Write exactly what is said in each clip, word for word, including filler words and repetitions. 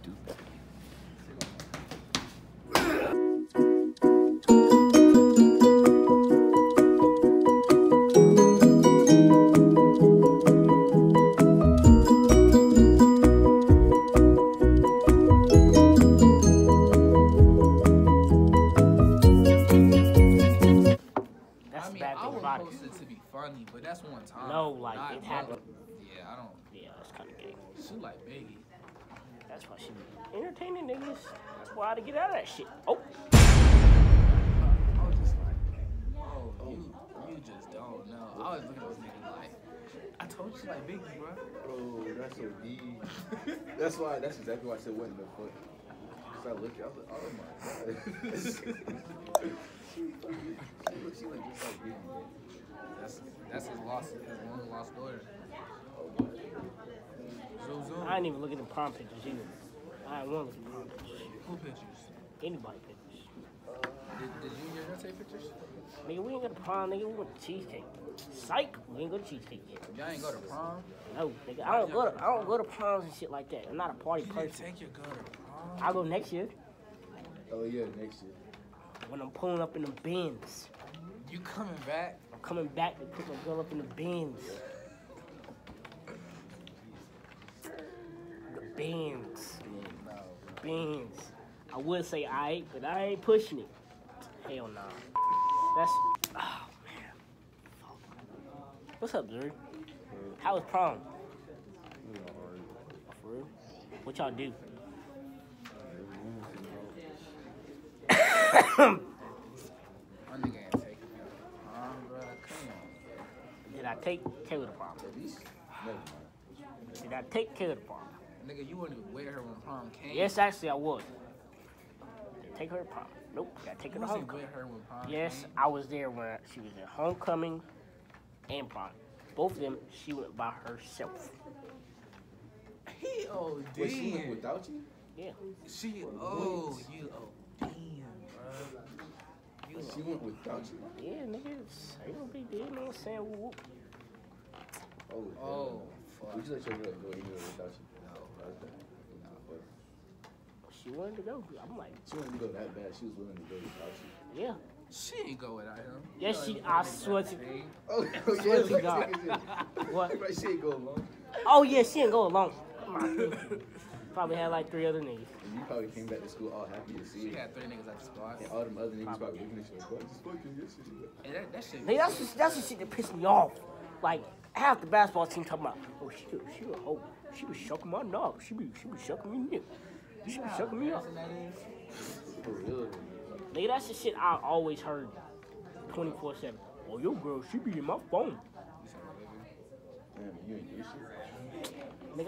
stupid. To be funny, but that's one time. No, like Not it happened. Yeah, I don't. Yeah, that's kind of gay. She like Biggie. That's why she be entertaining niggas. That's why I had to get out of that shit. Oh. I was just like, oh, you, you just don't know. I was looking at this nigga like, I told you she like Biggie, bro. Bro, that's so deep. That's why. That's exactly why I said what in the foot. So I looked, I was like, oh my god. she looked, she looked just like Biggie. That's that's his lost, his long lost daughter. Zoom, zoom. I ain't even looking at prom pictures either. I ain't want to look at prom pictures. Who pictures? Anybody pictures. Did, did you and your girl take pictures? Nigga, we ain't go to prom, nigga. We went to cheesecake. Psych, we ain't go to cheesecake yet. Y'all ain't go to prom? No, nigga. I don't go to I don't go to proms and shit like that. I'm not a party You person. didn't take your girl to prom? I'll go next year Oh yeah, next year. when I'm pulling up in the bins. You coming back? I'm coming back to pick my girl up in the bins. The bins. No. Bins. I would say I, but I ain't pushing it. Hell no. That's. Oh man. What's up, dude? How was prom? For real? What y'all do? My nigga ain't taking me to prom, bro. Come on. Did I take Kayla to prom? At least, never mind. Did I take Kayla to prom? Nigga, you wouldn't even wear her when prom came. Yes, actually, I was. Did I take her to prom? Nope. Did I take her You to wasn't homecoming? with her when prom Yes, came. I was there when she was at homecoming and prom. Both of them, she went by herself. He oh Wait, she went damn. without you? Yeah. She oh you oh damn, bro. You She went without you? Yeah, nigga, it's ain't no big deal. You know what I'm saying? Whoop, whoop. Oh, oh fuck. Would you let your girl go anywhere without you? No. Okay. But She wanted to go. I'm like, she wanted to go that bad. She was willing to go without you. yeah. She ain't go without him. Yes, You she. know, I he was swear to. thing. Oh, oh Swear yeah. to God. What? Right, she ain't go alone. Oh yeah, she didn't go alone. Probably had like three other niggas. And you probably came back to school all happy to see She her. had three niggas at the spot. And all them other niggas probably looking at you like, what? Just fucking this shit. And that, that shit. Nigga, that's the, that's the shit that pissed me off. Like half the basketball team talking about, oh she she a hoe. She was shucking my knob. She be she be shucking me nigga. She be shucking me up. For real. Nigga, that's the shit I always heard twenty-four seven. Oh, your girl, she be in my phone. Damn, you ain't do shit. Nigga,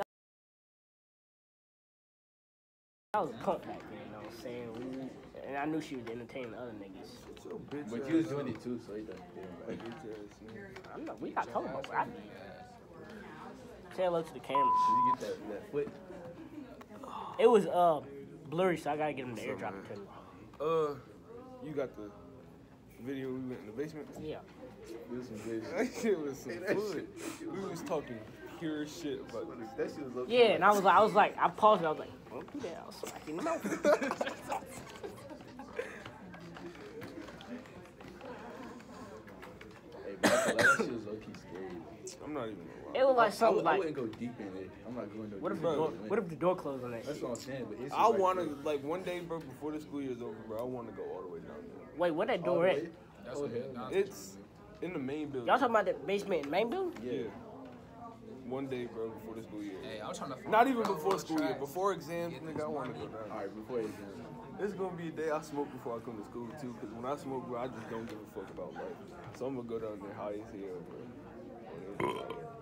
I was a punk back then, you know what I'm saying? We- And I knew she was entertaining other niggas. So bitch But ass. you was doing it too, so it doesn't Bitch ass, man. I'm not, we not talking about that. Say hello to the camera. Did you get that, that foot? It was uh blurry, so I gotta get him to airdrop it to me. Uh, you got the video we went in the basement? Yeah. Do some good shit. That shit was some Hey, that fun. shit- We was talking pure shit about it. That shit was low. Yeah, and I was like, I was like, I paused it. I was like, don't do that. I was like, you know. Hey, but I feel like that shit was low key scary. I'm not even gonna lie. It was like I, something would- I like, wouldn't go deep in it. I'm not going no what if deep the door, in it. what if the door closed on that That's shit? what I'm saying, but it's I just like, wanna, bro, like, one day, bro, before the school year's over, bro, I wanna go all the way down there. Wait, where that all door the at? way? That's Oh, what hell it- no. It's in the main building. Y'all talking about the basement in main building? Yeah. One day, bro, before the school year. Hey, I was trying to. find Not even a before railroad school year. tracks. Before exams, Get nigga, this I wanna money. go down All there. right, before exams. It's gonna be a day I smoke before I come to school too, cause when I smoke, bro, I just don't give a fuck about life. So I'm gonna go down there high as hell, bro.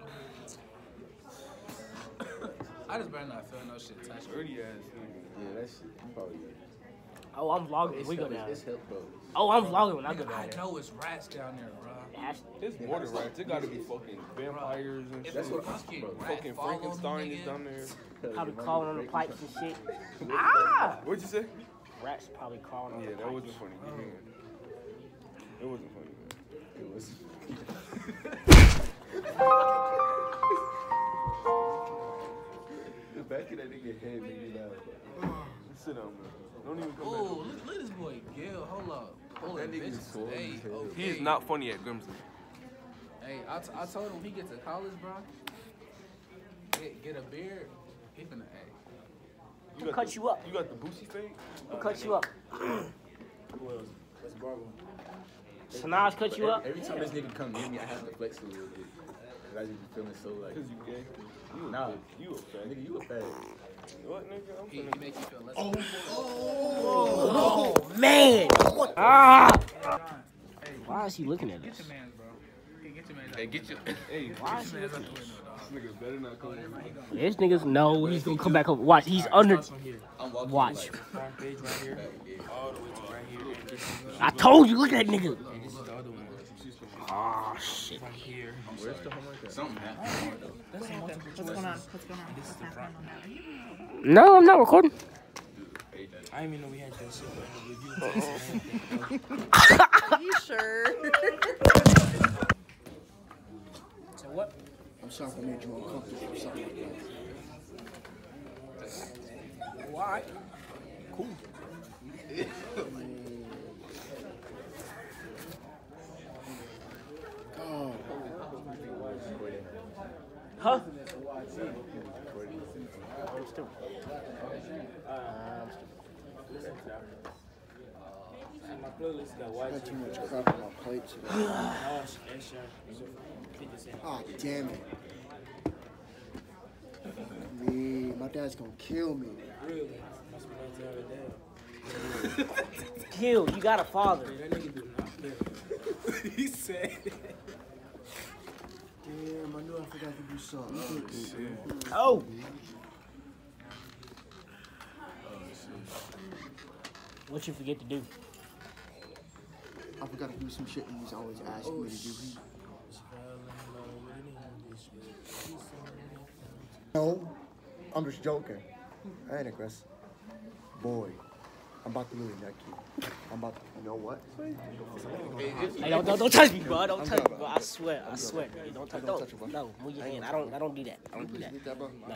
I just better not feel no shit touch me. Dirty ass nigga. Yeah, that shit. You probably good. Oh, I'm vlogging. It's We go help- down. It's help, bro. Oh, I'm vlogging when I go Nigga, down I there. know it's rats down there, bro. That's- It's more than rats. It gotta be fucking vampires and shit. If That's a what- fucking bro, rat Fucking follow me, Frankenstein is nigga, down there. Probably Your crawling on money the break. pipes and shit. Ah! What'd you say? Rats probably crawling on Yeah, the that pipes. wasn't funny. Give me a- It wasn't funny, man. It was. The back of that nigga head made me laugh. Sit down, man. Don't even come Oh, back. look, look at this boy, Gil. Hold up. Hold That up, nigga bitch. is swole Hey, as hell. okay. He is not funny at Grimsley. Hey, I, t I told him when he get to college, bro, get, get a beard. He finna, hey. Who cut the, you up? You got the Boosie fade? Who cut you up? Who else? That's Barbo. Sanaj cut you up? Every time this nigga come near me, I have to flex a little bit. Cause I just be feeling so like. Cause you gay. You a Nah, fag. You a fag. nigga, you a fag. What, nigga? I'm He, he finna. make you feel less. Oh, man! Ah! Hey, Why is he looking at get us? your mans, bro. Hey, get your mans. Hey, get your. Hey, Why is he Mans out looking the at us? window, dog. this nigga better not come over. This nigga's no, he's gonna come back up. Watch, he's under. I'm walking. Watch. Like, Front page right here, yeah. all the way to right here. And this is, I told you, look at that nigga. and this is the other one. Oh, shit. From here. Where's the homework at? Something happened. That's What happened? What's going on? What's going on? And this is the What's front. happening? No, I'm not recording. I didn't even know we had that shit. But review test and everything. Are you sure? So what? I'm sorry if I made you uncomfortable or something like that. Why? Cool. Oh, Huh? My playlist got I white got too much crap on my plate today. Nosh, extra, fifty cent. Ah, damn it. Me, my dad's gonna kill me. Really? Must be nice to have a dad. Kill, you got a father. That nigga do not care. He said. Damn, I knew I forgot to do something. Oh. What you forget to do? I forgot to do some shit you was always asking me to do. No, I'm just joking. I ain't aggressive. Boy, I'm about to really neck you. I'm about to, you know what? Hey, don't, don't, don't touch me, bro. Don't touch me, bro. I swear, I swear. Hey, don't touch. Don't Don't, touch it, bro. no, move your hand. I don't. I don't do that. I don't do that. Get that, bro? No.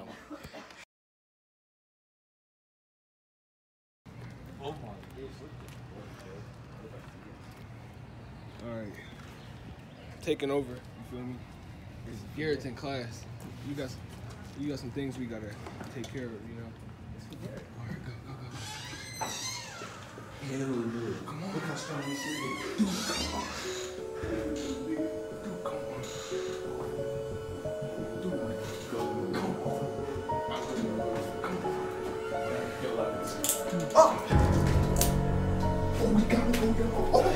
Alright. Taking over, you feel me? It's Garrett's in class. You got some, you got some things we gotta take care of, you know? Alright, go, go, go. Come on. Look how strong we see. Dude, come on. Dude, come on. Dude, go, come on. Come on. Oh! Oh, we gotta go down. Oh! Oh!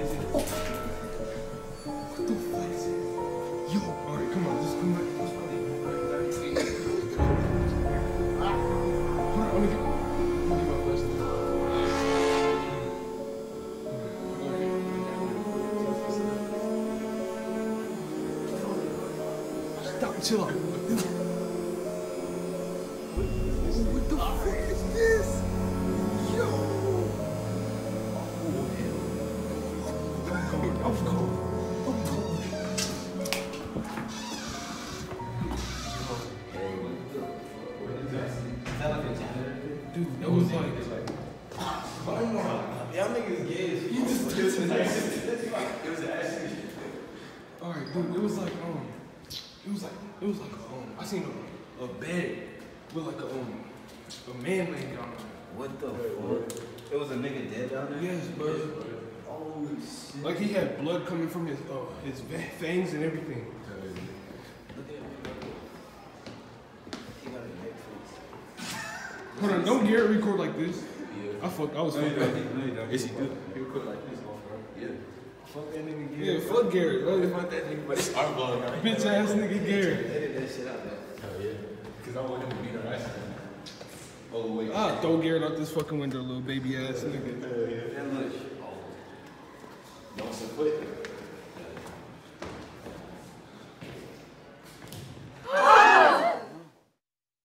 What the fuck is it? Yo, alright, come on, just come back. Ah! Hold on, let me get, let me get my flashlight. Stop, chill out. What the fuck is this? Yo! I'm cold. I'm cold. Dude, it was like, Y'all niggas gay as you just kissing it. It was actually. All right, dude. It was like um, it was like it was like um, I seen a, a bed with like a um, a man laying down on it. What the fuck? It was a nigga dead down there? Yes, bro. Oh shit. Like he had blood coming from his uh, his va- fangs and everything. Hold on, don't Garrett record like this. Yeah. I fuck, I was No, he fucked up. don't. No, he don't. Yes, he do. He would put like this on, bro. Yeah. Fuck that nigga Yeah, Garrett. fuck Garrett. bro. Fuck that nigga, but it's our vlog. Right? Bitch ass nigga Garrett. Edit that shit out there. Hell yeah. Because I want him to beat our ass. Oh, wait. I'll throw Garrett out this fucking window, little baby ass nigga. Hell yeah. And look. Don't support.